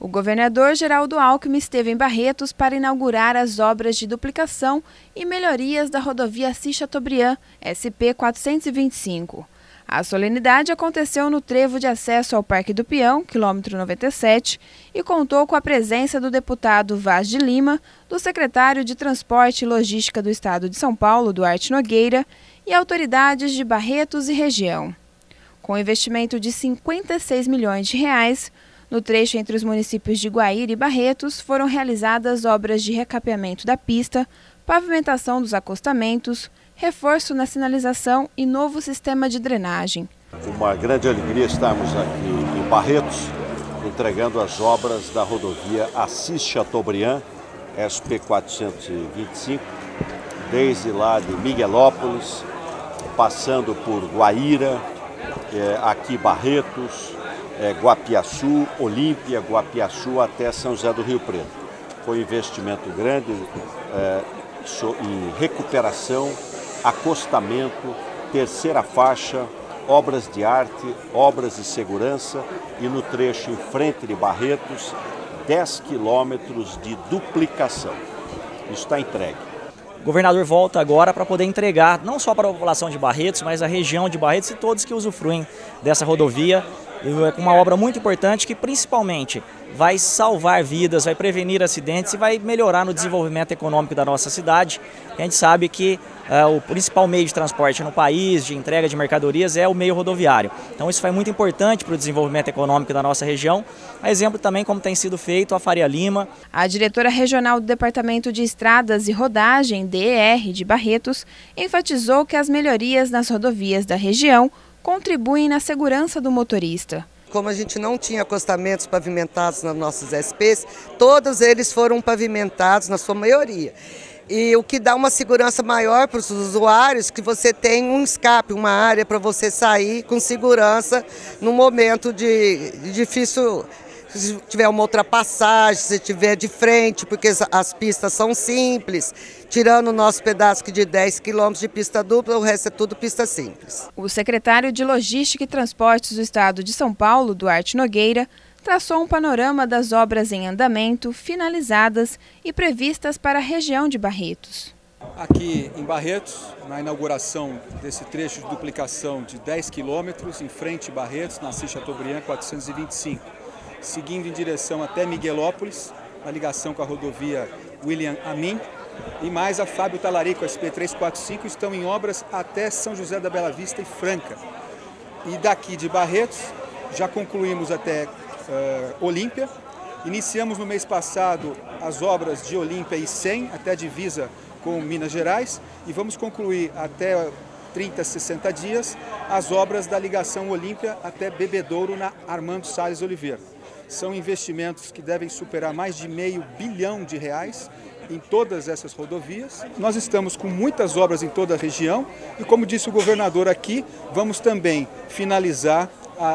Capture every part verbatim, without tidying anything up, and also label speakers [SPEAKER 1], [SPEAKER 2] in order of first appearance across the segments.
[SPEAKER 1] O governador Geraldo Alckmin esteve em Barretos para inaugurar as obras de duplicação e melhorias da rodovia Assis Chateaubriand, S P quatrocentos e vinte e cinco. A solenidade aconteceu no trevo de acesso ao Parque do Peão, quilômetro noventa e sete, e contou com a presença do deputado Vaz de Lima, do secretário de Transporte e Logística do Estado de São Paulo, Duarte Nogueira, e autoridades de Barretos e região. Com investimento de cinquenta e seis milhões de reais, no trecho entre os municípios de Guaíra e Barretos foram realizadas obras de recapeamento da pista, pavimentação dos acostamentos, reforço na sinalização e novo sistema de drenagem.
[SPEAKER 2] Uma grande alegria estarmos aqui em Barretos, entregando as obras da rodovia Assis Chateaubriand, S P quatrocentos e vinte e cinco, desde lá de Miguelópolis, passando por Guaíra, aqui Barretos, Guapiaçu, Olímpia, Guapiaçu até São José do Rio Preto. Foi um investimento grande é, em recuperação, acostamento, terceira faixa, obras de arte, obras de segurança e no trecho em frente de Barretos, dez quilômetros de duplicação. Isso está entregue.
[SPEAKER 3] O governador volta agora para poder entregar não só para a população de Barretos, mas a região de Barretos e todos que usufruem dessa rodovia. É uma obra muito importante que principalmente vai salvar vidas, vai prevenir acidentes e vai melhorar no desenvolvimento econômico da nossa cidade. A gente sabe que uh, o principal meio de transporte no país, de entrega de mercadorias, é o meio rodoviário. Então isso foi muito importante para o desenvolvimento econômico da nossa região. A exemplo também como tem sido feito a Faria Lima.
[SPEAKER 1] A diretora regional do Departamento de Estradas e Rodagem, D E R, de Barretos, enfatizou que as melhorias nas rodovias da região contribuem na segurança do motorista.
[SPEAKER 4] Como a gente não tinha acostamentos pavimentados nas nossas S Ps, todos eles foram pavimentados na sua maioria. E o que dá uma segurança maior para os usuários, que você tem um escape, uma área para você sair com segurança no momento de, de difícil, se tiver uma ultrapassagem, se tiver de frente, porque as pistas são simples. Tirando o nosso pedaço de dez quilômetros de pista dupla, o resto é tudo pista simples.
[SPEAKER 1] O secretário de Logística e Transportes do Estado de São Paulo, Duarte Nogueira, traçou um panorama das obras em andamento, finalizadas e previstas para a região de Barretos.
[SPEAKER 5] Aqui em Barretos, na inauguração desse trecho de duplicação de dez quilômetros, em frente a Barretos, na Assis Chateaubriand quatrocentos e vinte e cinco, seguindo em direção até Miguelópolis, na ligação com a rodovia William Amin, e mais a Fábio Talarico, S P trezentos e quarenta e cinco, estão em obras até São José da Bela Vista e Franca. E daqui de Barretos, já concluímos até uh, Olímpia. Iniciamos no mês passado as obras de Olímpia e Cem, até a divisa com Minas Gerais, e vamos concluir até trinta, sessenta dias as obras da ligação Olímpia até Bebedouro, na Armando Salles Oliveira. São investimentos que devem superar mais de meio bilhão de reais em todas essas rodovias. Nós estamos com muitas obras em toda a região e, como disse o governador aqui, vamos também finalizar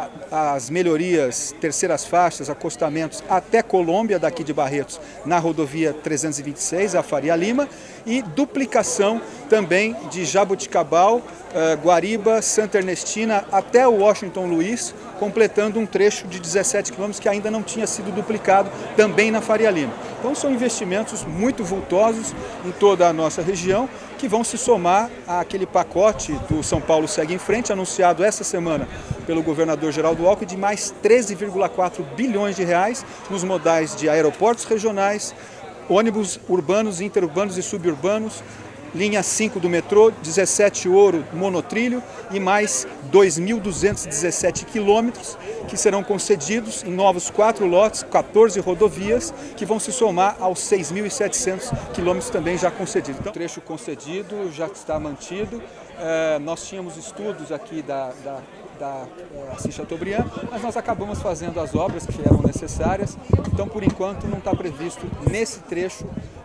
[SPEAKER 5] a, as melhorias, terceiras faixas, acostamentos até Colômbia, daqui de Barretos, na rodovia trezentos e vinte e seis, a Faria Lima, e duplicação também de Jaboticabal, uh, Guariba, Santa Ernestina até o Washington Luiz, completando um trecho de dezessete quilômetros que ainda não tinha sido duplicado, também na Faria Lima. Então são investimentos muito vultosos em toda a nossa região, que vão se somar àquele pacote do São Paulo Segue em Frente, anunciado essa semana pelo governador Geraldo Alckmin, de mais treze vírgula quatro bilhões de reais nos modais de aeroportos regionais, ônibus urbanos, interurbanos e suburbanos, linha cinco do metrô, dezessete ouro monotrilho e mais dois mil duzentos e dezessete quilômetros que serão concedidos em novos quatro lotes, quatorze rodovias, que vão se somar aos seis mil e setecentos quilômetros também já concedidos. Então, o trecho concedido já está mantido. É, nós tínhamos estudos aqui da, da, da é, Assis Chateaubriand, mas nós acabamos fazendo as obras que eram necessárias, então por enquanto não está previsto nesse trecho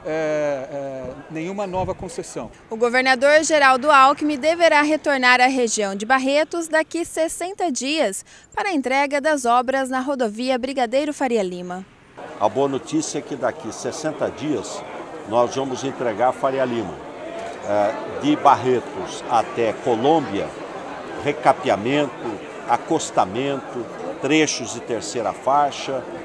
[SPEAKER 5] É, é, nenhuma nova concessão.
[SPEAKER 1] O governador Geraldo Alckmin deverá retornar à região de Barretos daqui a sessenta dias para a entrega das obras na rodovia Brigadeiro Faria Lima.
[SPEAKER 2] A boa notícia é que daqui a sessenta dias nós vamos entregar a Faria Lima. É, de Barretos até Colômbia, recapeamento, acostamento, trechos de terceira faixa,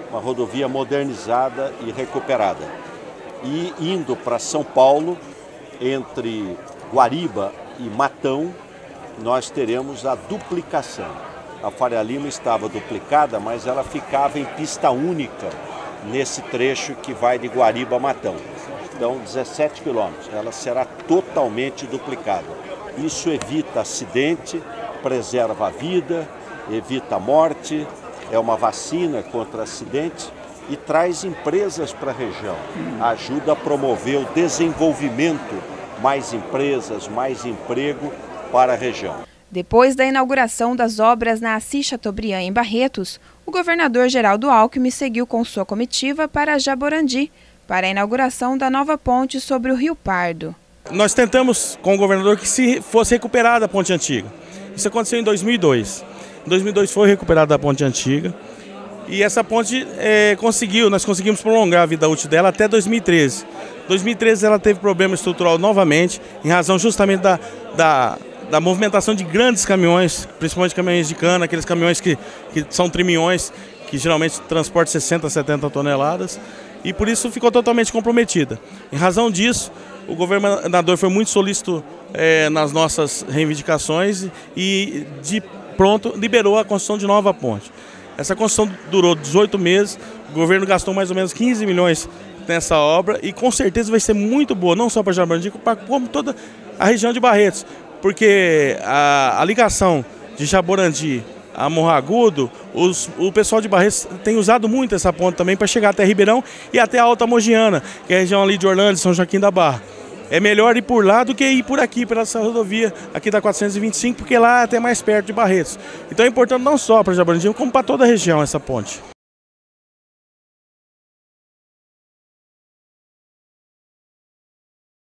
[SPEAKER 2] uma rodovia modernizada e recuperada. E indo para São Paulo, entre Guariba e Matão, nós teremos a duplicação. A Faria Lima estava duplicada, mas ela ficava em pista única nesse trecho que vai de Guariba a Matão. Então, dezessete quilômetros, ela será totalmente duplicada. Isso evita acidente, preserva a vida, evita a morte, é uma vacina contra acidente e traz empresas para a região. Ajuda a promover o desenvolvimento, mais empresas, mais emprego para a região.
[SPEAKER 1] Depois da inauguração das obras na Assis Chateaubriand, em Barretos, o governador Geraldo Alckmin seguiu com sua comitiva para Jaborandi, para a inauguração da nova ponte sobre o Rio Pardo.
[SPEAKER 6] Nós tentamos com o governador que se fosse recuperada a ponte antiga. Isso aconteceu em dois mil e dois. Em dois mil e dois foi recuperada a ponte antiga e essa ponte é, conseguiu, nós conseguimos prolongar a vida útil dela até dois mil e treze. Em dois mil e treze ela teve problema estrutural novamente, em razão justamente da, da, da movimentação de grandes caminhões, principalmente caminhões de cana, aqueles caminhões que, que são trimiões, que geralmente transportam sessenta, setenta toneladas, e por isso ficou totalmente comprometida. Em razão disso, o governador foi muito solícito é, nas nossas reivindicações e de pronto liberou a construção de nova ponte. Essa construção durou dezoito meses, o governo gastou mais ou menos quinze milhões nessa obra e com certeza vai ser muito boa, não só para Jaborandi, como toda a região de Barretos, porque a, a ligação de Jaborandi a Morro Agudo, os, o pessoal de Barretos tem usado muito essa ponte também para chegar até Ribeirão e até a Alta Mogiana, que é a região ali de Orlândia, São Joaquim da Barra. É melhor ir por lá do que ir por aqui, pela essa rodovia aqui da quatrocentos e vinte e cinco, porque lá é até mais perto de Barretos. Então é importante não só para Jaborandi, como para toda a região essa ponte.